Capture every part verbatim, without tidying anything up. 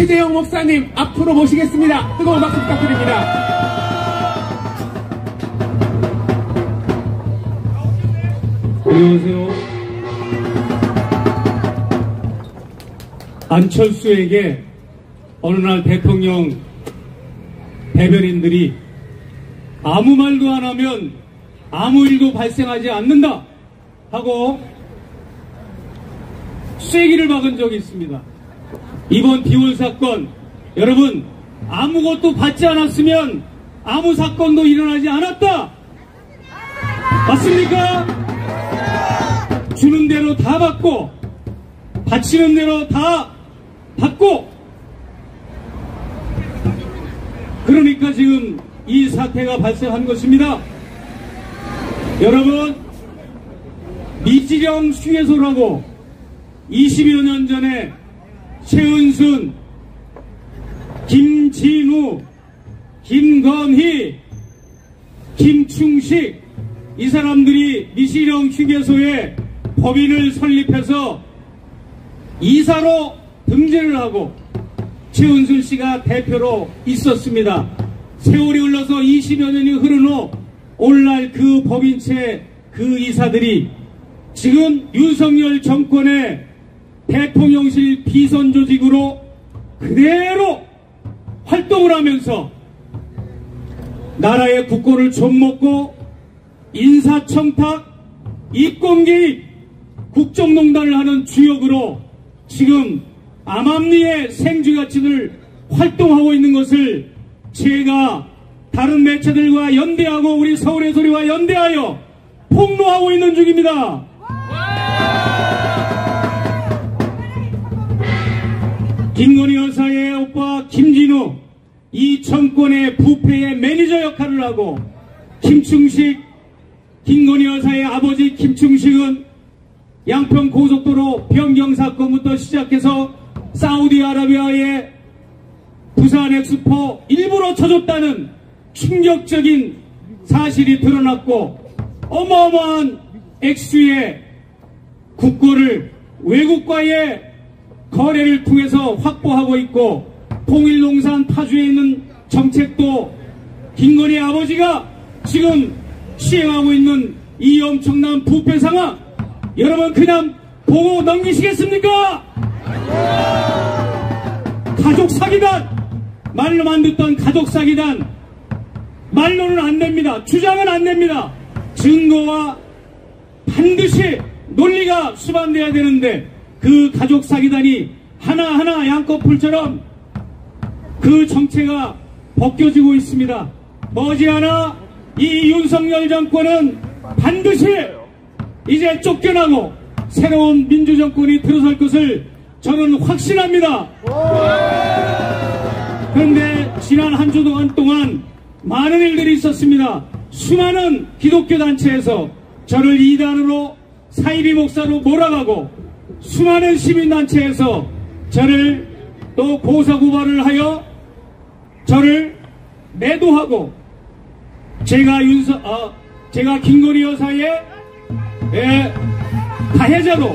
최재형 목사님 앞으로 모시겠습니다. 뜨거운 박수 부탁드립니다. 안녕하세요. 안철수에게 어느 날 대통령 대변인들이 아무 말도 안 하면 아무 일도 발생하지 않는다 하고 쐐기를 박은 적이 있습니다. 이번 비월 사건, 여러분 아무것도 받지 않았으면 아무 사건도 일어나지 않았다. 맞습니까? 주는 대로 다 받고 바치는 대로 다 받고, 그러니까 지금 이 사태가 발생한 것입니다. 여러분, 미지령 휴게소라고 이십여 년 전에 최은순, 김진우, 김건희, 김충식 이 사람들이 미시령 휴게소에 법인을 설립해서 이사로 등재를 하고 최은순 씨가 대표로 있었습니다. 세월이 흘러서 이십여 년이 흐른 후 오늘날 그 법인체 그 이사들이 지금 윤석열 정권의 대통령실 비선 조직으로 그대로 활동을 하면서 나라의 국고를 좀먹고 인사청탁, 이권개입, 국정농단을 하는 주역으로 지금 암암리의 생쥐같이들 활동하고 있는 것을 제가 다른 매체들과 연대하고 우리 서울의 소리와 연대하여 폭로하고 있는 중입니다. 김건희 여사의 오빠 김진우, 이 정권의 부패의 매니저 역할을 하고, 김충식, 김건희 여사의 아버지 김충식은 양평 고속도로 변경 사건부터 시작해서 사우디아라비아의 부산 엑스포 일부러 쳐줬다는 충격적인 사실이 드러났고, 어마어마한 액수의 국고를 외국과의 거래를 통해서 확보하고 있고, 통일농산 파주에 있는 정책도 김건희 아버지가 지금 시행하고 있는 이 엄청난 부패 상황, 여러분 그냥 보고 넘기시겠습니까? 가족 사기단, 말로만 듣던 가족 사기단, 말로는 안 됩니다. 주장은 안 됩니다. 증거와 반드시 논리가 수반돼야 되는데 그 가족 사기단이 하나하나 양꺼풀처럼 그 정체가 벗겨지고 있습니다. 머지않아 이 윤석열 정권은 반드시 이제 쫓겨나고 새로운 민주정권이 들어설 것을 저는 확신합니다. 그런데 지난 한 주 동안 많은 일들이 있었습니다. 수많은 기독교 단체에서 저를 이단으로 사이비 목사로 몰아가고, 수많은 시민단체에서 저를 또 고사고발을 하여 저를 매도하고, 제가 윤서, 어, 제가 김건희 여사의 예, 가해자로,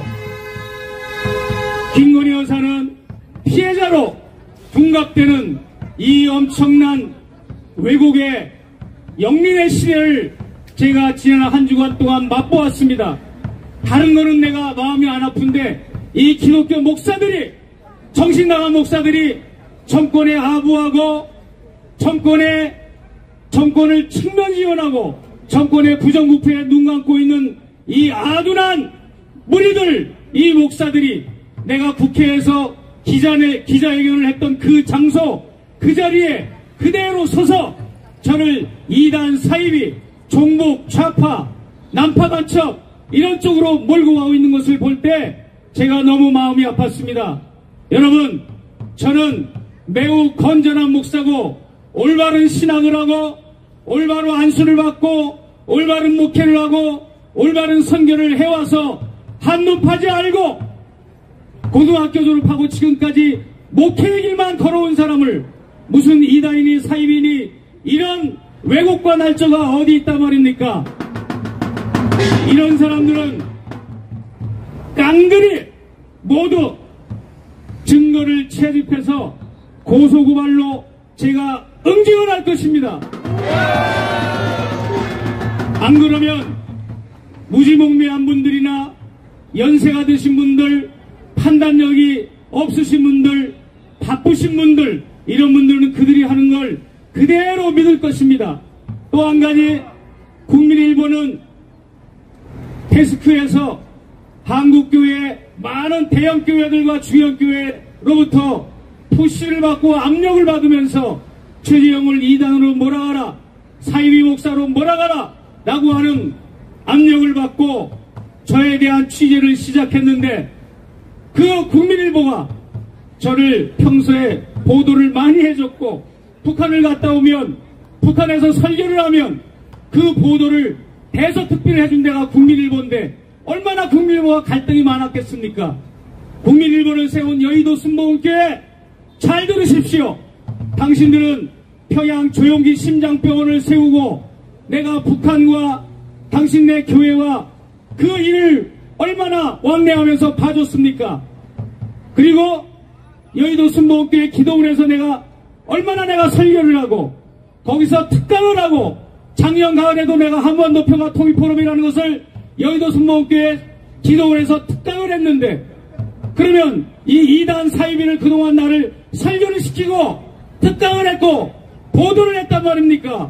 김건희 여사는 피해자로 둔갑되는 이 엄청난 왜곡의 영린의 시대를 제가 지난 한 주간 동안 맛보았습니다. 다른 거는 내가 마음이 안 아픈데 이 기독교 목사들이, 정신나간 목사들이 정권에 아부하고 정권에 정권을 측면 지원하고 정권의 부정부패에 눈 감고 있는 이 아둔한 무리들, 이 목사들이 내가 국회에서 기자회, 기자회견을 했던 그 장소, 그 자리에 그대로 서서 저를 이단 사이비, 종북, 좌파, 난파 간첩 이런 쪽으로 몰고 가고 있는 것을 볼 때 제가 너무 마음이 아팠습니다. 여러분, 저는 매우 건전한 목사고 올바른 신앙을 하고 올바로 안수를 받고 올바른 목회를 하고 올바른 선교를 해와서 한눈 파지 알고 고등학교 졸업하고 지금까지 목회의 길만 걸어온 사람을 무슨 이단이니 사이비니 이런 왜곡과 날짜가 어디 있단 말입니까? 이런 사람들은 깡그리 모두 증거를 채집해서 고소고발로 제가 응징을 할 것입니다. 안 그러면 무지몽매한 분들이나 연세가 드신 분들, 판단력이 없으신 분들, 바쁘신 분들, 이런 분들은 그들이 하는 걸 그대로 믿을 것입니다. 또 한 가지, 국민일보는 데스크에서 한국교회 많은 대형교회들과 중형교회로부터 푸시를 받고 압력을 받으면서 최재형을 이단으로 몰아가라, 사이비 목사로 몰아가라 라고 하는 압력을 받고 저에 대한 취재를 시작했는데, 그 국민일보가 저를 평소에 보도를 많이 해줬고, 북한을 갔다 오면, 북한에서 설교를 하면 그 보도를 대서특필을 해준 데가 국민일보인데 얼마나 국민일보와 갈등이 많았겠습니까? 국민일보를 세운 여의도 순복음교회, 잘 들으십시오. 당신들은 평양 조용기 심장병원을 세우고 내가 북한과 당신네 교회와 그 일을 얼마나 왕래하면서 봐줬습니까? 그리고 여의도 순복음교회 기도원에서 내가 얼마나 내가 설교를 하고 거기서 특강을 하고 작년 가을에도 내가 한반도 평화 통일 포럼이라는 것을 여의도 순복음교회 기도원에서 특강을 했는데, 그러면 이 이단 사이비를 그동안 나를 설교를 시키고 특강을 했고 보도를 했단 말입니까?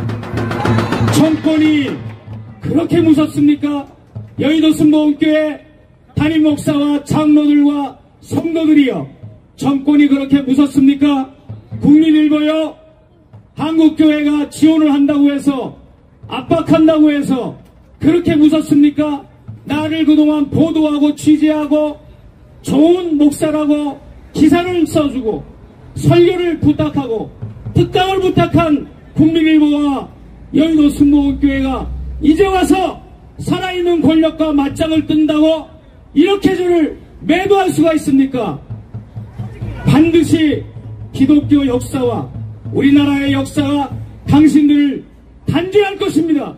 정권이 그렇게 무섭습니까? 여의도 순복음교회 담임 목사와 장로들과 성도들이여, 정권이 그렇게 무섭습니까? 국민일보요, 한국교회가 지원을 한다고 해서, 압박한다고 해서 그렇게 무섭습니까? 나를 그동안 보도하고 취재하고 좋은 목사라고 기사를 써주고 설교를 부탁하고 특강을 부탁한 국민일보와 여의도 순복음교회가 이제 와서 살아있는 권력과 맞짱을 뜬다고 이렇게 저를 매도할 수가 있습니까? 반드시 기독교 역사와 우리나라의 역사가 당신들을 단죄할 것입니다.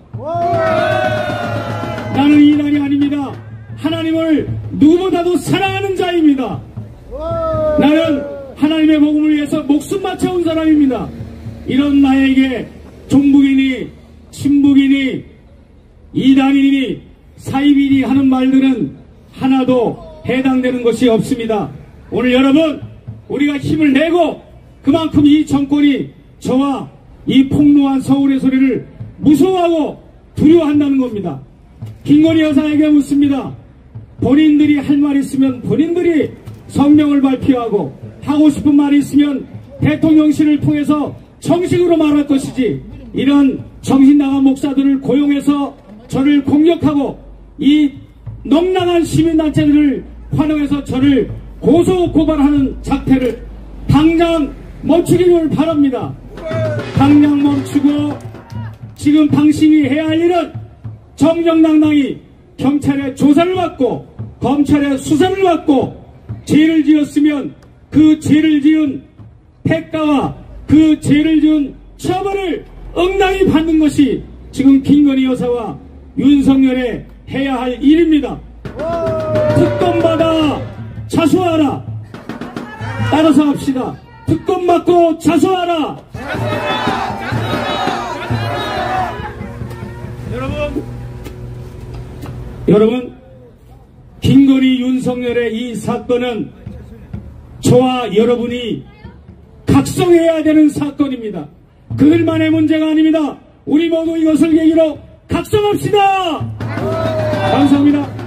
나는 이단이 아닙니다. 하나님을 누구보다도 사랑하는 자입니다. 나는 하나님의 복음을 위해서 목숨 바쳐온 사람입니다. 이런 나에게 종북이니 친북이니 이단이니 사이비니 하는 말들은 하나도 해당되는 것이 없습니다. 오늘 여러분, 우리가 힘을 내고 그만큼 이 정권이 저와 이 폭로한 서울의 소리를 무서워하고 두려워한다는 겁니다. 김건희 여사에게 묻습니다. 본인들이 할 말 있으면 본인들이 성명을 발표하고 하고 싶은 말이 있으면 대통령실을 통해서 정식으로 말할 것이지, 이런 정신나간 목사들을 고용해서 저를 공격하고 이 넉넉한 시민단체들을 활용해서 저를 고소고발하는 작태를 당장 멈추기를 바랍니다. 당장 멈추고 지금 당신이 해야 할 일은 정정당당히 경찰의 조사를 받고 검찰의 수사를 받고 죄를 지었으면 그 죄를 지은 대가와 그 죄를 지은 처벌을 응당히 받는 것이 지금 김건희 여사와 윤석열의 해야 할 일입니다. 특검받아 자수하라. 따라서 합시다. 특검 받고 자수하라. 여러분, 여러분, 김건희 윤석열의 이 사건은 저와 여러분이 각성해야 되는 사건입니다. 그들만의 문제가 아닙니다. 우리 모두 이것을 계기로 각성합시다. 감사합니다.